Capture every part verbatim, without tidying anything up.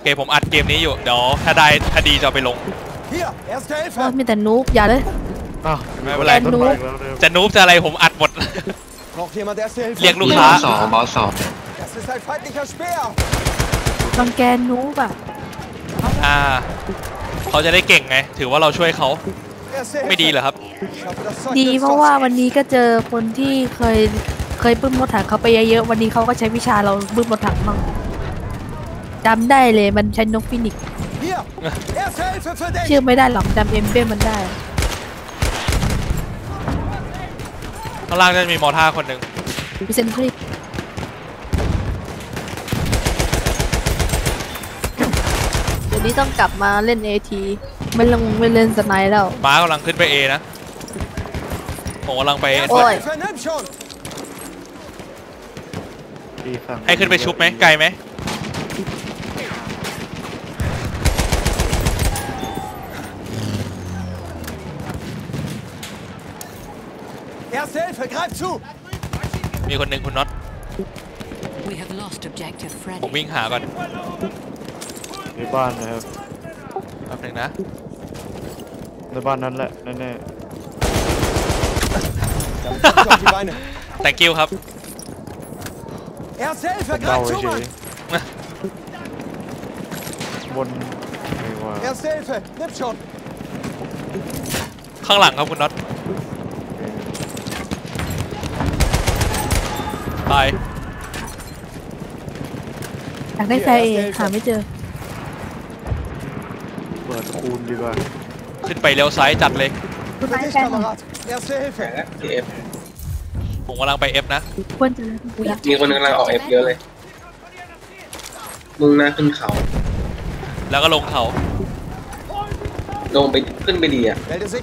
เคผมอัดเกมนี้อยู่เดี๋ยวถ้าได้ถ้าดีจะไปลงมีแต่นูบอย่าเลยไม่เป็นไรจะนูบจะอะไรผมอัดหมดเรียกลูกค้าสองบอสสองบางแกนนูบแบบอ่าเขาจะได้เก่งไงถือว่าเราช่วยเขาไม่ดีเหรอครับดีเพราะว่าวันนี้ก็เจอคนที่เคยเคยบึ้มรถถังเขาไปเยอะๆวันนี้เขาก็ใช้วิชาเราบึ้มรถถังมั่งจำได้เลยมันใช้นกฟินิกเชื่อไม่ได้หรอกจำเอ็มเบ้มันได้ข้างล่างจะมีมอท่าคนหนึ่งวิเซนทรีเดี๋ยวนี้ต้องกลับมาเล่นเอทีไม่ลงไม่เล่นสไนด์แล้วม้ากำลังขึ้นไปเอนะผมกำลังไปโอ้ยให้ขึ้นไปชุบไหมไกลไหมมีคนหนึ่งคุณน็อตผมวิ่งหาก่อนในบ้านนะครับแป๊บนึงนะในบ้านนั้นแหละแน่ๆ thank you ครับเดาเฉยบนข้างหลังครับคุณน็อตตายอยากได้แฟร์เอหาไม่เจอเปิดคูณดีกว่าขึ้นไปเลี้ยวซ้ายจัดเลยผมกำลังไปเอฟนะควรจะมีคนกำลังออกเอฟเยอะเลยมุ่งหน้าขึ้นเขาแล้วก็ลงเขาลงไปขึ้นไปดีอ่ะ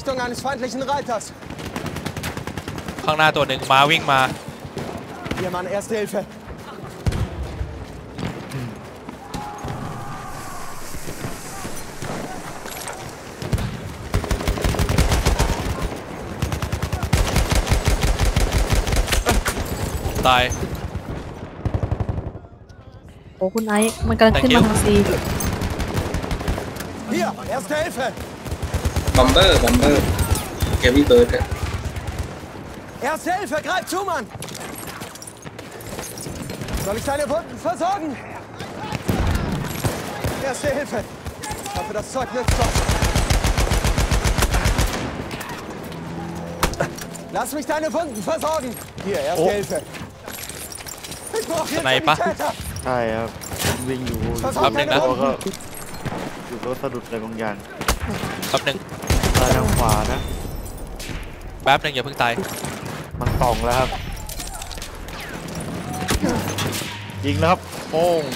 ข้างหน้าตัวหนึ่งมาวิ่งมาตายโอ้คุณไอซ์มันกำลังขึ้นมาทางซีบัมเบอร์บัมเบอร์แกวี่เบิร์ดอะ Erste Hilfe, greif zu, Mann! Soll ich deine Wunden versorgen? Erste Hilfe. Ich hoffe, das Zeug nützt was. Lass mich deine Wunden versorgen. Hier, Erste oh. Hilfe. Ich brauche hier Sanitäter. ใช่ครับวิ่งอยู่แป๊บนึงนะอยู่รถสะดุดอะไรบางอย่างแป๊บนึงตายทางขวานะแป๊บนึงอย่าเพิ่งตายมันส่องแล้วครับยิงแล้วครับโป้ง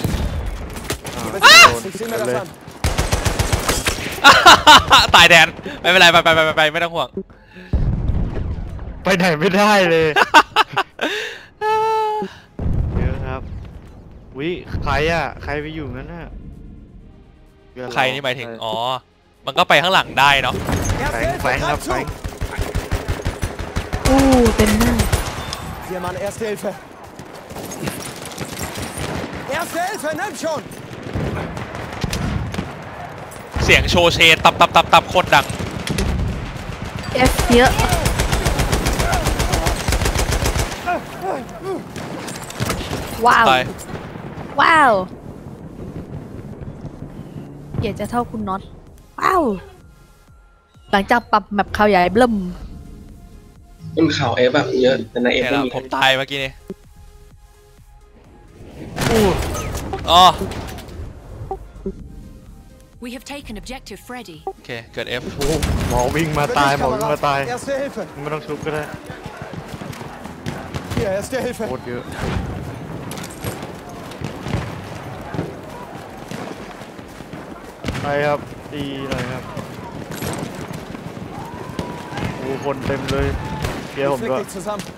ตายแดนไม่เป็นไรไปไปไปไปไม่ต้องห่วงไปไหนไม่ได้เลยเยอะครับวิใครอ่ะใครไปอยู่นั้นน่ะใครนี่หมายถึงอ๋อมันก็ไปข้างหลังได้เนาะแฝงแฝงครับแฝงโอ้เต็มหน้า Hier Mann Erste Hilfe Erste Hilfe nimm schon เสียงโชว์เชตับตับตับตับโคตรดังเอฟเยอะว้าวว้าวเกียรติจะเท่าคุณน็อตว้าวหลังจากปรับแมปข่าวใหญ่เบิ่มบนเขาเอฟแบบเยอะแต่ในเอฟไม่มีผมตายเมื่อกี้นี่อ๋อโอเคเกิด F หมอวิ่งมาตายหมอวิ่งมาตายไม่ต้องชุบก็ได้โคตรเยอะไปครับตีหน่อยครับโอ้คนเต็มเลยเพียผมด้วย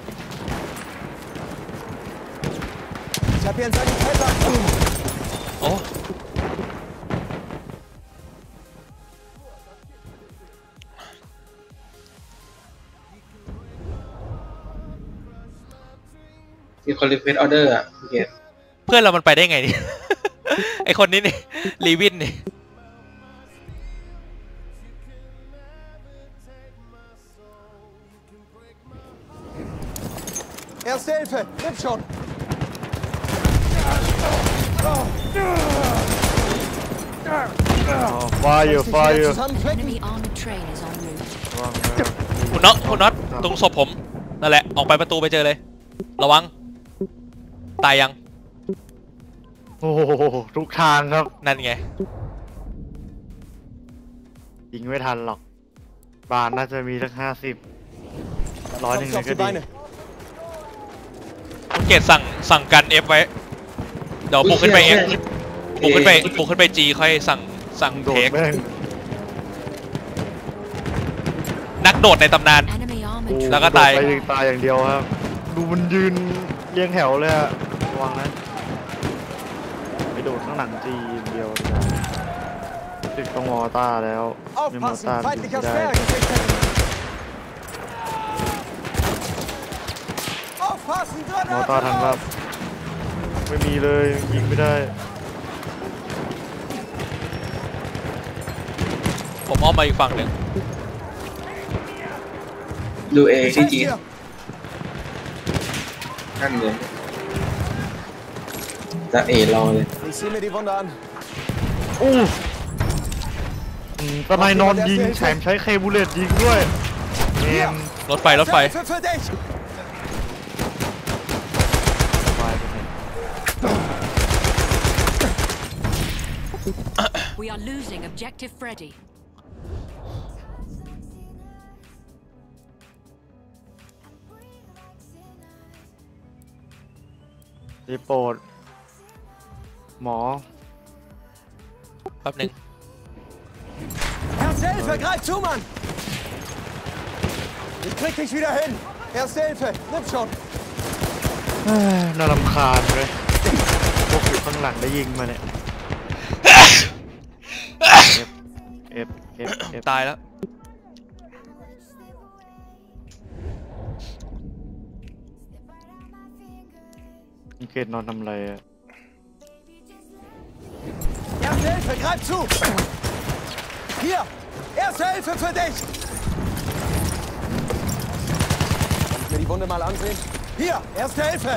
โอ้มีคนรีเควสออเดอร์อ่ะเพื่อนเรามันไปได้ไงนี่ไอคนนี้นี่ลีวินนี่ Erste Hilfe, nimm schon. Fire Fire Zusammenflecken. Enemy armored train is en route. วางแล้วคุณน็อตคุณน็อตตรงศพผมนั่นแหละออกไปประตูไปเจอเลยระวังตายยังโอ้โหทุกทางครับนั่นไงยิงไม่ทันหรอกบานน่าจะมีสักห้าสิบร้อยหนึ่ง Kommst เลย auf ก็ die ดี Beine. คุณเกตสั่งสั่งกันเอฟไว้เดี๋ยวบุกขึ้นไปเอฟบุกขึ้นไปบุกขึ้นไปจีค่อยสั่งสั่งโดเทดคแม่งนักโดดในตำนาน Enemy โอ้ armored แล้วก็ตายโดดไปยิงตายอย่างเดียวครับ ดูมันยืนเรียงแถวเลยอะระวังนะไปโดดข้างหลังจีอย่างเดียวติดตรงมอต้าแล้วไม่มอ Aufpassen, ต้ายิง feindlicher ไม่ได้ Sperrgefecht. Aufpassen, มอต้า Granaten ทางลับ raus. ไม่มีเลยยิงไม่ได้ผมอ้อมมาอีกฝั่งหนึ่งดูเอ Ich ที่ helfe จี dir. นั่นเลยจะเอรอเลย Ich sehe mir die Wunde an. อู้อืมตะไนนอนยิงแถมใช้เคบูเลตยิงด้วยเกมรถไฟรถไฟ Hilfe für dich. สบายไปเลย We are losing objective Freddy. รีโปรดหมอแป๊บหนึ่ง Erste Hilfe, greif zu, Mann. Ich krieg dich wieder hin. Erste Hilfe, nimm schon. เอ้ยน่ารำคาญเลยพวกอยู่ข้างหลังได้ยิงมาเนี่ยเอฟเอฟเอฟตายแล้วมีเกตนอนทำอะไรอะ Erste Hilfe, greif zu. Hier, Erste Hilfe für dich. Kann ich mir die Wunde mal ansehen? Hier, Erste Hilfe.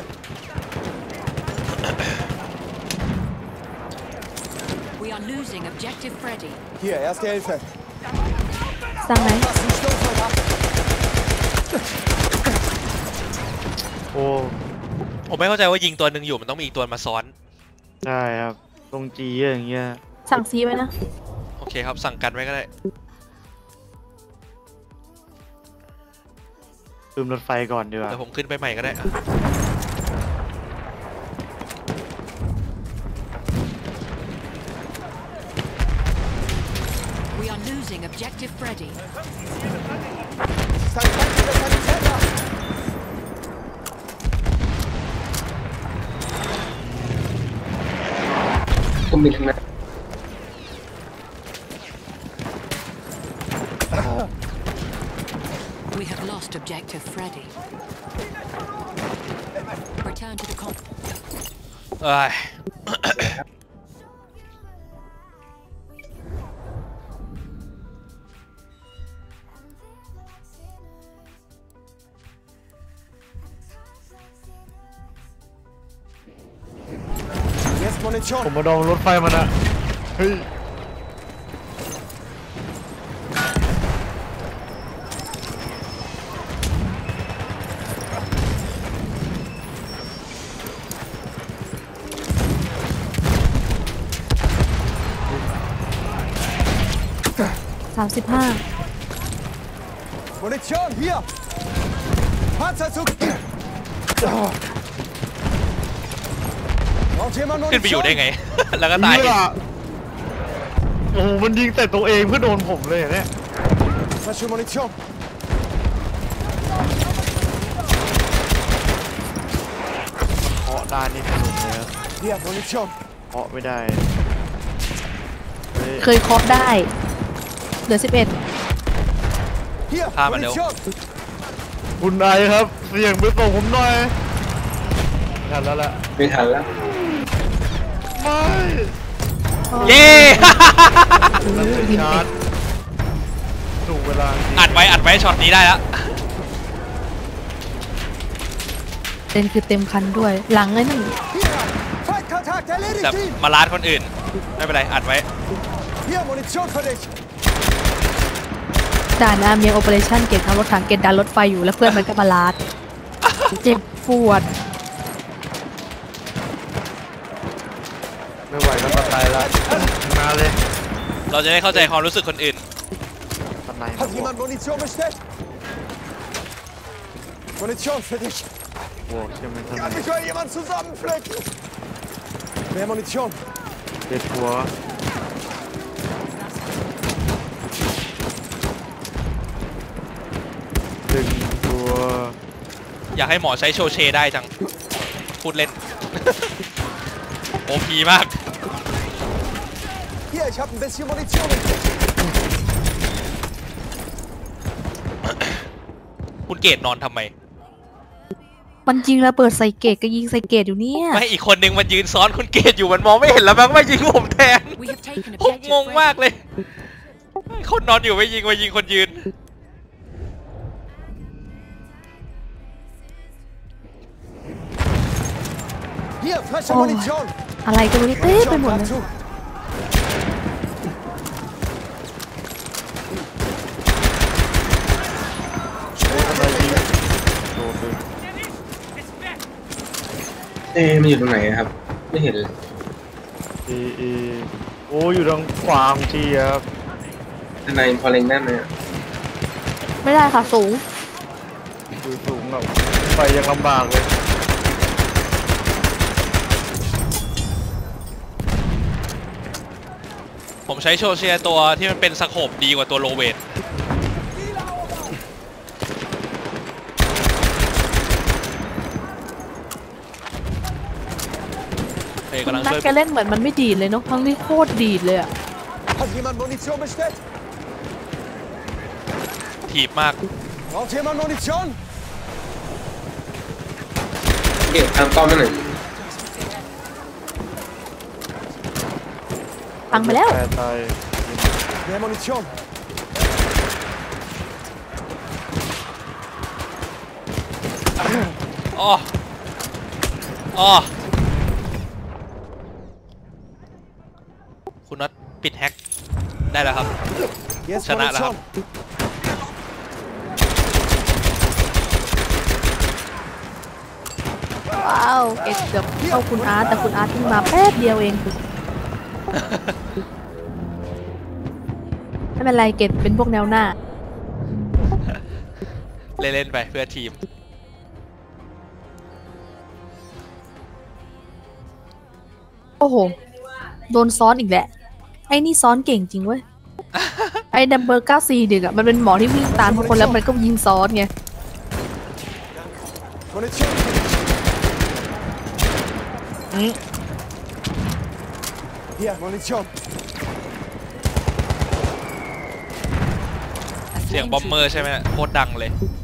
We are losing objective Freddy. Hier, Erste Hilfe. สั่งไหน Was ein Sturmsoldat. โอ้ผมไม่เข้าใจว่ายิงตัวหนึ่งอยู่มันต้องมีอีกตัวมาซ้อนใช่ครับตรงจีอย่างเงี้ยสั่งซีไว้นะโอเคครับสั่งกันไว้ก็ได้ปืมรถไฟก่อนดีกว่าเดี๋ยวผมขึ้นไปใหม่ก็ได้อะ We are losing objective Freddy. Das ist ein feindlicher Sanitäter. ก็มีทั้งนั้น We have lost objective Freddy. Return to the comp. เอ้ย Jetzt ผม Munition. มาดองรถไฟมันอะเฮ้ยสามสิบห้า Munition, hier. Panzerzug. Braucht jemand ขึ้นไปอยู่ Munition? ได้ไง แล้วก็ตายเหี้โอ้โหมันยิงแต่ตัวเองเพื่อโดนผมเลยอะเนี่ย Flasche Munition. เคาะด้านนี่สนุกเลยครับ Hier, Munition. เคาะไม่ได้เฮ้ยเคยเคาะได้ เหลือสิบเอ็ด Hier, Ah, mein Munition. คุณไอครับ เสี่ยงไปส่งผมหน่อยทันแล้วล่ะไม่ทันแล้วไม่เย้มันเป็นชาร์จถูกเวลาอัดไว้อัดไว้ช็อตนี้ได้แล้วเต็มคือเต็มคันด้วย หลังไอ้นั่น Feindkontakt แต่ erledigt ihn! มาลาดคนอื่นไม่เป็นไรอัดไว้ Hier, Munition für dich! ด่านอาเมียโอเปอเรชั่นเกตเอารถถังเกตดันรถไฟอยู่แล้วเพื่อนมันก็มาลาด เจ็บปวดไม่ไหวก็ตัดใจละมาเลยเราจะได้เข้าใจความรู้สึกคนอื่นตัดไหน Hat jemand Munition bestellt? Munition für dich! บวกใช่ไหมท่าน Kann mich mal jemand zusammenpflücken? Mehr Munition! เด็ดหัวดึงตัวอยากให้หมอใช้โชเชได้จัง พูดเล่น โอพีมาก Hier, ich hab ein bisschen Munition gekriegt. คุณเกตนอนทำไมมันยิงระเบิดใส่เกตก็ยิงใส่เกตอยู่เนี่ยไม่อีกคนนึงมันยืนซ้อนคุณเกตอยู่มันมองไม่เห็นแล้วมั้งว่ายิงผมแทน We have taken ผมง objective งมาก Freddy. เลย คนนอนอยู่ไม่ยิงมายิงคนยืน Hier, frische Oh. Munition! อะไรก็ไม่รู้เต้ไป Munition หมดเลย dazu! อะไรดีโดนดึงเอ๊ะมันอยู่ตรงไหนอะครับ ไม่เห็นเลยอีอีโอ้อยู่ทางขวาของจีครับทนายพอเล็งได้ไหมอะไม่ได้ค่ะสูงอยู่สูงแบบไปยังลำบากเลยผมใช้โชเชียตัวที่มันเป็นสโคปดีกว่าตัวโลเวทเฮ้ยกำลังนัดช่วยแกเล่นเหมือนมันไม่ดีดเลยเนาะทั้งที่โคตรดีดเลยอะ Hat jemand Munition bestellt? ถีบมาก Braucht jemand Munition? เก็บทางป้อมนั่นหนึ่งพังไปแล้วแปรตาย Mehr Munition! อ๋ออ๋อคุณน็อตปิดแฮกได้แล้วครับ Jetzt Schade, Munition! ว้าวเกตเกือบเข้าคุณอาร์ตแต่คุณอาร์ตเพิ่งมาแป๊บเดียวเอง ไม่เป็นไรเกตเป็นพวกแนวหน้าเล่นๆไปเพื่อทีมโอ้โห โดนซ้อนอีกแหละ ไอ้นี่ซ้อนเก่งจริงเว้ย ไอ้ดัมเบอร์เก้าสี่ดึกอะมันเป็นหมอที่วิ่งตามทุกคนแล้วมันก็ยิงซ้อนไง Munition! อืม Hier, Munition! เสียงบอมเมอร์ใช่ไหมโคตรดังเลย